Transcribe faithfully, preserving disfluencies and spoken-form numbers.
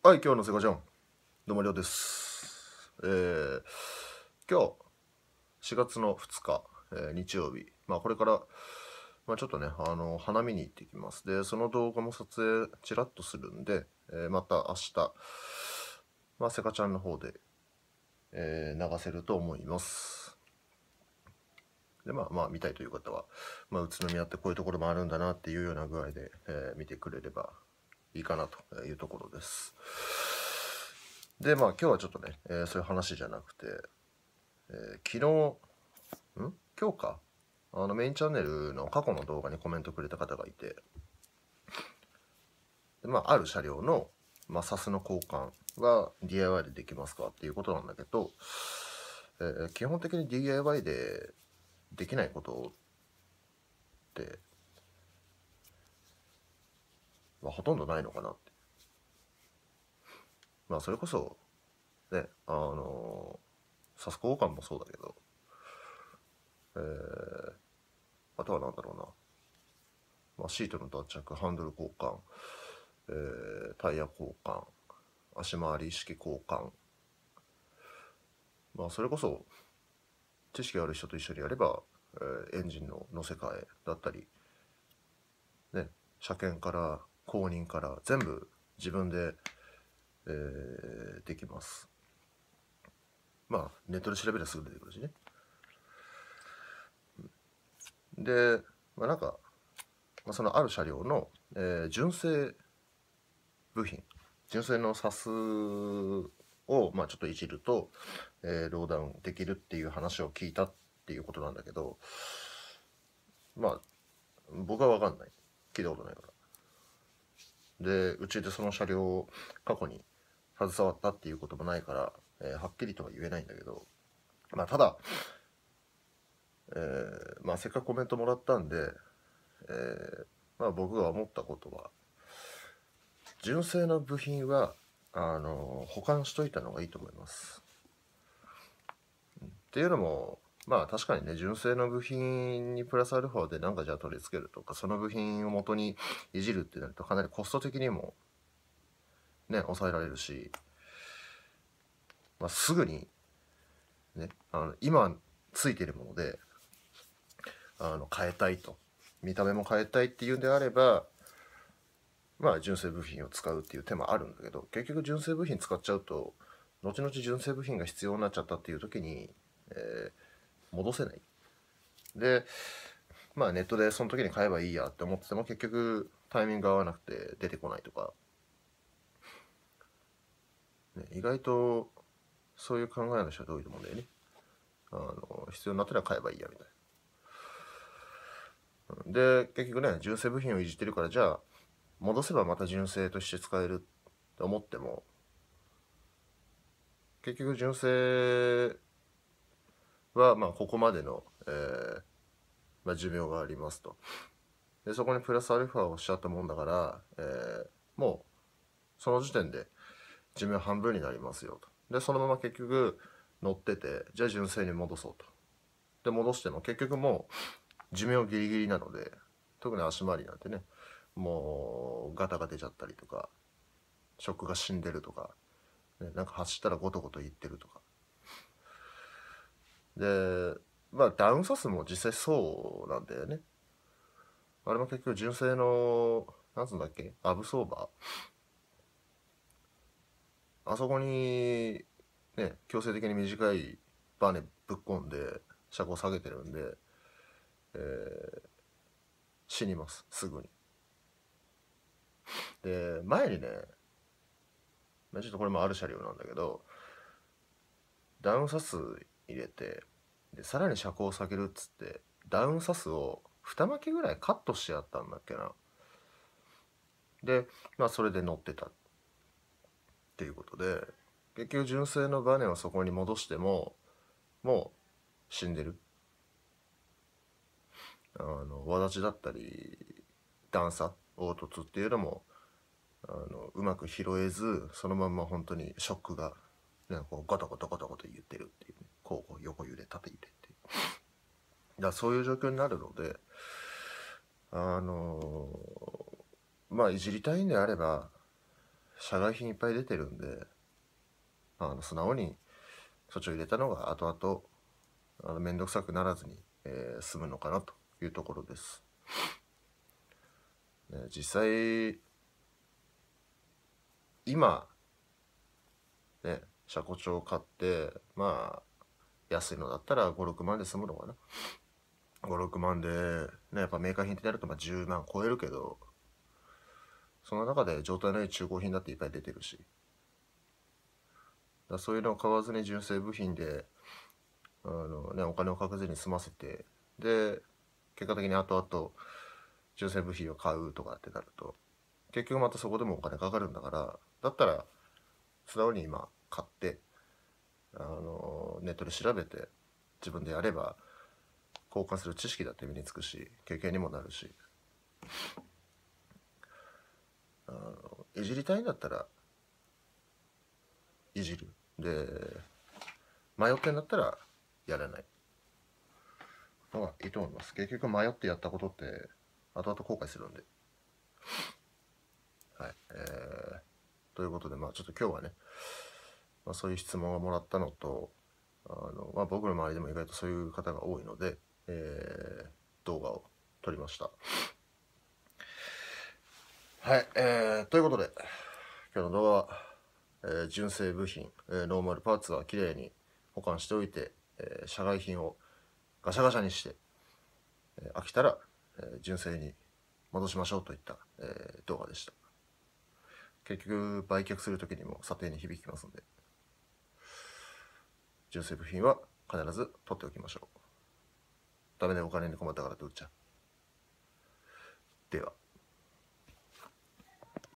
はい、今日のセカジョン、どうもりょうです。えー、今日しがつのふつか、えー日曜日、まあこれから、まあ、ちょっとね、あの、花見に行ってきます。で、その動画も撮影ちらっとするんで、えーまた明日、まあセカちゃんの方で、えー流せると思います。で、まあまあ見たいという方は、まあ宇都宮ってこういうところもあるんだなっていうような具合で、えー見てくれればいいかなというところです。で、まあ今日はちょっとね、えーそういう話じゃなくて、えー昨日、ん今日か、あのメインチャンネルの過去の動画にコメントくれた方がいて、でまあ、ある車両の、まあ、サスの交換は ディーアイワイ でできますかっていうことなんだけど、えー基本的に ディーアイワイ でできないことって、まあ、ほとんどないのかなって。まあ、それこそ、ね、あのー、サス交換もそうだけど、えー、あとはなんだろうな、まあ、シートの脱着、ハンドル交換、えー、タイヤ交換、足回り意識交換、まあそれこそ知識ある人と一緒にやれば、えーエンジンの乗せ替えだったり、ね、車検から公認から全部自分で、えーできます。まあネットで調べればすぐ出てくるしね。で、まあ、なんか、まあ、そのある車両の、えー純正部品、純正のサスを、まあ、ちょっといじると、えーローダウンできるっていう話を聞いたっていうことなんだけど、まあ僕は分かんない、聞いたことないから。でうちでその車両を過去に携わったっていうこともないから、えーはっきりとは言えないんだけど、まあただ、えーまあせっかくコメントもらったんで、えーまあ僕が思ったことは、純正の部品はあの保管しといたのがいいと思います。っていうのも、まあ確かにね、純正の部品にプラスアルファでなんかじゃあ取り付けるとか、その部品を元にいじるってなるとかなりコスト的にもね、抑えられるし、まあ、すぐにね、あの今ついてるものであの変えたいと、見た目も変えたいっていうんであれば、まあ純正部品を使うっていう手もあるんだけど、結局純正部品使っちゃうと後々純正部品が必要になっちゃったっていう時に、えー戻せない。で、まあネットでその時に買えばいいやって思ってても結局タイミング合わなくて出てこないとか、ね、意外とそういう考えの人は多いと思うんだよね。あの必要になったら買えばいいやみたいな。で結局ね、純正部品をいじってるから、じゃあ戻せばまた純正として使えるって思っても、結局純正はまあここまでの、えーまあ、寿命がありますと。でそこにプラスアルファをしちゃったもんだから、えーもうその時点で寿命半分になりますよと。でそのまま結局乗ってて、じゃあ純正に戻そうと。で戻しても結局もう寿命ギリギリなので、特に足回りなんてね、もうガタが出ちゃったりとか、食が死んでるとか、ね、なんか走ったらゴトゴト言ってるとかで、まあダウンサスも実際そうなんだよね。あれも結局純正の、なんつうんだっけ、アブソーバー、あそこにね、強制的に短いバネぶっ込んで車高下げてるんで、えー死にますすぐに。で前にね、まあちょっとこれもある車両なんだけど、ダウンサス入れて、でさらに車高を下げるっつってダウンサスをに巻きぐらいカットしてやったんだっけな。でまあそれで乗ってたっていうことで、結局純正のバネをそこに戻してももう死んでる。あの輪立ちだったり段差凹凸っていうのもあのうまく拾えず、そのまんま本当にショックが、ね、こうゴトゴトゴトゴト言ってるっていうね、こうこう横揺れ縦揺れっていう、だからそういう状況になるので、あのまあいじりたいんであれば社外品いっぱい出てるんで、あの素直に措置を入れたのが後々あの面倒くさくならずに、えー済むのかなというところです。ね、実際今ね、車庫帳を買ってまあ安いのだったらご、ろくまんで済むのかな。ご、ろくまんで、ね、やっぱメーカー品ってなるとまあじゅうまん超えるけど、その中で状態のいい中古品だっていっぱい出てるし、だそういうのを買わずに純正部品であの、ね、お金をかけずに済ませて、で結果的に後々純正部品を買うとかってなると結局またそこでもお金かかるんだから、だったら素直に今買ってあのネットで調べて自分でやれば交換する知識だって身につくし経験にもなるし、あのいじりたいんだったらいじる、で迷ってんだったらやらないのがいいと思います。結局迷ってやったことって後々後悔するんで。はい、えー、ということでまあちょっと今日はね、まあ、そういう質問をもらったのと、あの、まあ、僕の周りでも意外とそういう方が多いので、えー、動画を撮りました。はい、えー、ということで今日の動画は、えー、純正部品、えー、ノーマルパーツはきれいに保管しておいて、えー、社外品をガシャガシャにして、えー、飽きたら、えー、純正に戻しましょうといった、えー、動画でした。結局売却する時にも査定に響きますので、純正部品は必ず取っておきましょう。ダメでお金に困ったからって売っちゃう。では。